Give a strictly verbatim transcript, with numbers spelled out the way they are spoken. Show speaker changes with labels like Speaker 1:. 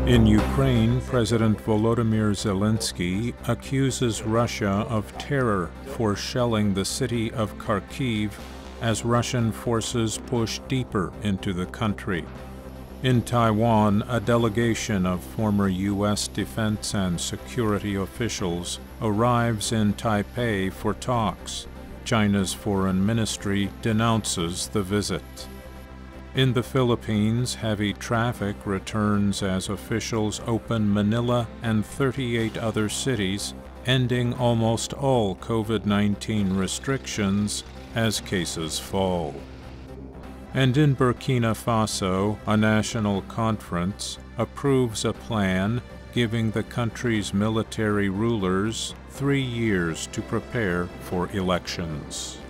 Speaker 1: In Ukraine, President Volodymyr Zelenskyy accuses Russia of terror for shelling the city of Kharkiv as Russian forces push deeper into the country. In Taiwan, a delegation of former U S defense and security officials arrives in Taipei for talks. China's foreign ministry denounces the visit. In the Philippines, heavy traffic returns as officials open Manila and thirty-eight other cities, ending almost all COVID nineteen restrictions as cases fall. And in Burkina Faso, a national conference approves a plan giving the country's military rulers three years to prepare for elections.